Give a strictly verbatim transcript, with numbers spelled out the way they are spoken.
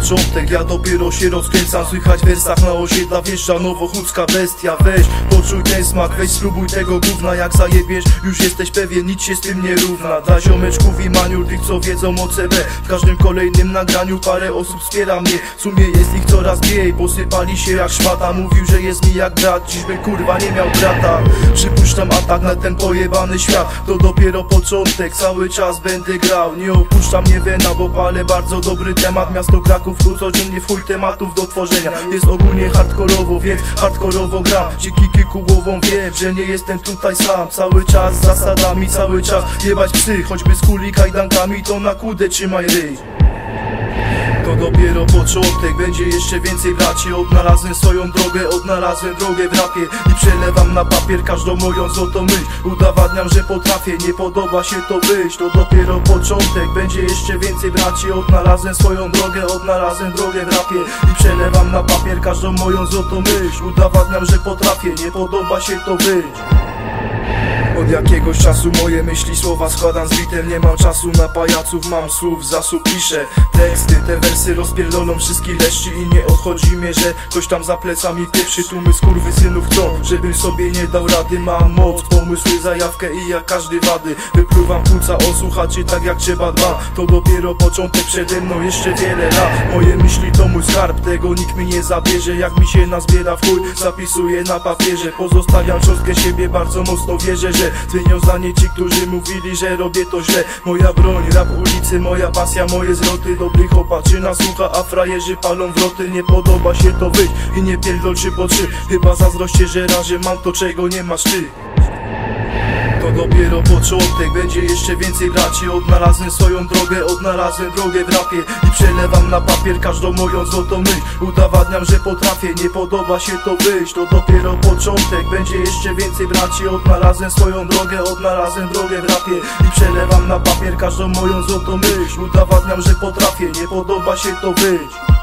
początek, ja dopiero się rozkręcam. Słychać w wersach na osiedla wjeżdża nowochódzka bestia. Weź, poczuj ten smak, weź spróbuj tego gówna. Jak zajebiesz, już jesteś pewien, nic się z tym nie równa. Dla ziomeczków i maniul, tych co wiedzą o C B, w każdym kolejnym nagraniu parę osób wspiera mnie. W sumie jest ich coraz mniej, posypali się jak szmata. Mówił, że jest mi jak brat, dziśby kurwa nie miał brata. Przypuszczam atak na ten pojebany świat, to dopiero początek, cały czas będę grał. Nie opuszczam nie wena, bo palę bardzo dobry temat. Miasto Kraków tu codziennie w chuj tematów do tworzenia. Jest ogólnie hardkorowo, więc hardkorowo gram. Dziki kiku głową wiem, że nie jestem tutaj sam. Cały czas z zasadami, cały czas jebać psy. Choćby z kuli kajdankami, to na kudę trzymaj ryj. To dopiero początek, będzie jeszcze więcej bracie. Odnalazłem swoją drogę, odnalazłem drogę w rapie i przelewam na papier każdą moją złotą myśl. Udowadniam, że potrafię, nie podoba się to wyjść. To dopiero początek, będzie jeszcze więcej bracie. Odnalazłem swoją drogę, odnalazłem drogę w rapie i przelewam na papier każdą moją złotą myśl. Udowadniam, że potrafię, nie podoba się to wyjść. Od jakiegoś czasu moje myśli, słowa składam z bitem. Nie mam czasu na pajaców, mam słów zasób, piszę teksty. Te wersy rozpierdolą wszystkich leszczy i nie odchodzi mnie, że ktoś tam za plecami pieprzy. Tłumy skurwysynów chcą, żebym sobie nie dał rady. Mam moc, pomysły, zajawkę i jak każdy wady wypluwam płuca o słuchaczy tak jak trzeba dwa. To dopiero początek, przede mną jeszcze wiele lat. Moje myśli to mój skarb, tego nikt mi nie zabierze. Jak mi się nazbiera w chuj, zapisuję na papierze. Pozostawiam cząstkę siebie, bardzo mocno wierzę, że zmienią zdanie ci, którzy mówili, że robię to źle. Moja broń, rap ulicy, moja pasja, moje zwroty. Dobrych opatrzyna słucha, a frajerzy palą wroty. Nie podoba się to wyjść i nie pierdol trzy po trzy. Chyba zazdroście, że raz, że mam to, czego nie masz ty. To dopiero początek, będzie jeszcze więcej bracie. Odnalazłem swoją drogę, odnalazłem drogę w rapie i przelewam na papier każdą moją złotą myśl. Udowadniam, że potrafię, nie podoba się to wyjść. To dopiero początek, będzie jeszcze więcej bracie. Odnalazłem swoją drogę, odnalazłem drogę w rapie i przelewam na papier każdą moją złotą myśl. Udowadniam, że potrafię, nie podoba się to wyjść.